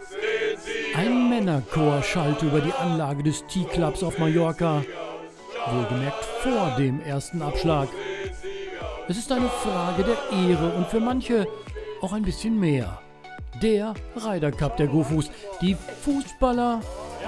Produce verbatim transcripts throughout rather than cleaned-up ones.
Ein Männerchor schallt über die Anlage des T-Clubs auf Mallorca. Wohlgemerkt vor dem ersten Abschlag. Es ist eine Frage der Ehre und für manche auch ein bisschen mehr. Der Ryder Cup der Gofus. Die Fußballer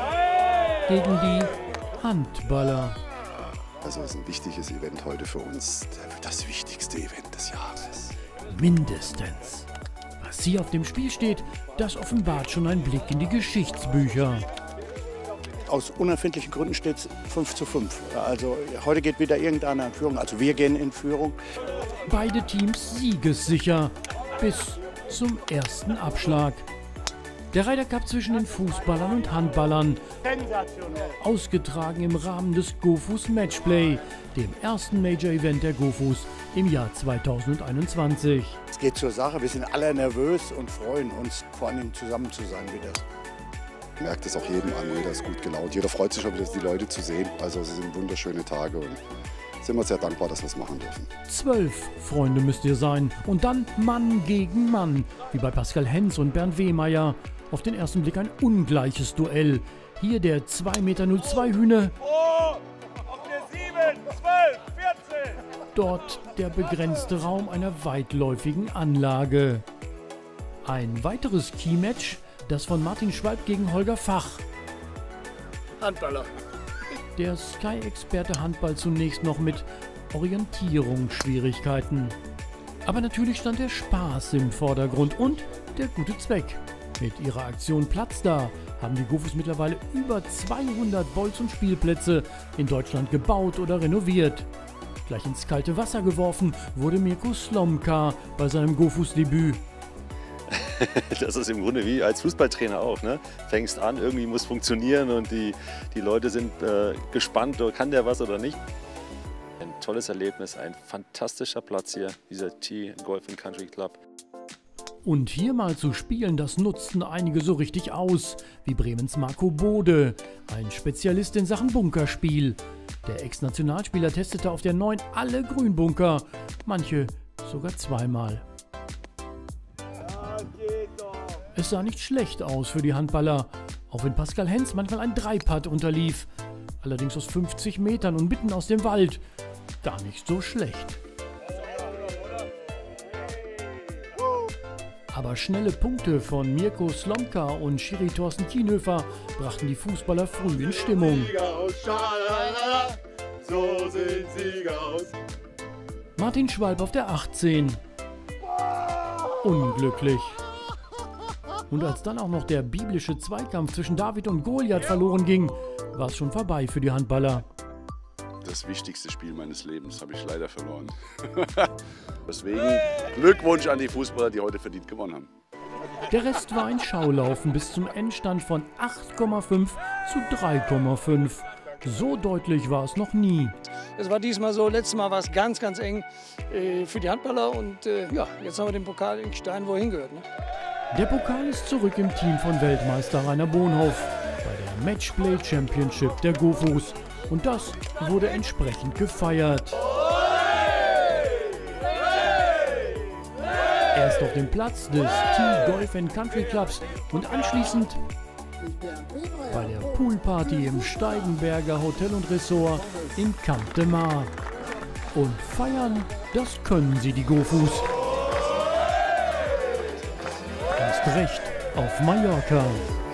gegen die Handballer. Also es ist ein wichtiges Event heute für uns. Das wichtigste Event des Jahres. Mindestens. Was hier auf dem Spiel steht, das offenbart schon einen Blick in die Geschichtsbücher. Aus unerfindlichen Gründen steht es fünf zu fünf. Also heute geht wieder irgendeiner in Führung. Also wir gehen in Führung. Beide Teams siegessicher bis zum ersten Abschlag. Der Ryder Cup zwischen den Fußballern und Handballern. Sensationell. Ausgetragen im Rahmen des Gofus Matchplay, dem ersten Major-Event der Gofus im Jahr zweitausendeinundzwanzig. Es geht zur Sache. Wir sind alle nervös und freuen uns, vor allem zusammen zu sein wieder. Ich merke das auch jedem an, jeder ist gut gelaunt. Jeder freut sich schon wieder, die Leute zu sehen. Also es sind wunderschöne Tage und sind wir sehr dankbar, dass wir es machen dürfen. Zwölf Freunde müsst ihr sein und dann Mann gegen Mann, wie bei Pascal Hens und Bernd Wehmeier. Auf den ersten Blick ein ungleiches Duell. Hier der zwei Meter null zwei Hühne. Oh, auf der sieben, zwölf, vierzehn. Dort der begrenzte Raum einer weitläufigen Anlage. Ein weiteres Keymatch, das von Martin Schwalb gegen Holger Fach. Handballer. Der Sky-Experte Handball zunächst noch mit Orientierungsschwierigkeiten. Aber natürlich stand der Spaß im Vordergrund und der gute Zweck. Mit ihrer Aktion Platz da haben die Gofus mittlerweile über zweihundert Bolz- und Spielplätze in Deutschland gebaut oder renoviert. Gleich ins kalte Wasser geworfen wurde Mirko Slomka bei seinem Gofus-Debüt. Das ist im Grunde wie als Fußballtrainer auch. Ne? Fängst an, irgendwie muss funktionieren und die, die Leute sind äh, gespannt, kann der was oder nicht. Ein tolles Erlebnis, ein fantastischer Platz hier, dieser T Golf and Country Club. Und hier mal zu spielen, das nutzten einige so richtig aus, wie Bremens Marco Bode, ein Spezialist in Sachen Bunkerspiel. Der Ex-Nationalspieler testete auf der neun alle Grünbunker, manche sogar zweimal. Es sah nicht schlecht aus für die Handballer, auch wenn Pascal Hens manchmal ein Dreipad unterlief. Allerdings aus fünfzig Metern und mitten aus dem Wald. Gar nicht so schlecht. Aber schnelle Punkte von Mirko Slomka und Schiri Thorsten Kienhöfer brachten die Fußballer früh in Stimmung. So sehen Sieger aus. Martin Schwalb auf der achtzehn. Unglücklich. Und als dann auch noch der biblische Zweikampf zwischen David und Goliath verloren ging, war es schon vorbei für die Handballer. Das wichtigste Spiel meines Lebens habe ich leider verloren. Deswegen Glückwunsch an die Fußballer, die heute verdient gewonnen haben. Der Rest war ein Schaulaufen bis zum Endstand von acht Komma fünf zu drei Komma fünf. So deutlich war es noch nie. Es war diesmal so, letztes Mal war es ganz, ganz eng äh, für die Handballer und äh, ja, jetzt haben wir den Pokal in Stein, wo er hingehört. Ne? Der Pokal ist zurück im Team von Weltmeister Rainer Bonhoff bei der Matchplay Championship der Gofus. Und das wurde entsprechend gefeiert. Erst auf dem Platz des T Golf and Country Clubs und anschließend bei der Poolparty im Steigenberger Hotel und Resort in Camp de Mar. Und feiern, das können sie, die Gofus. Erst recht auf Mallorca.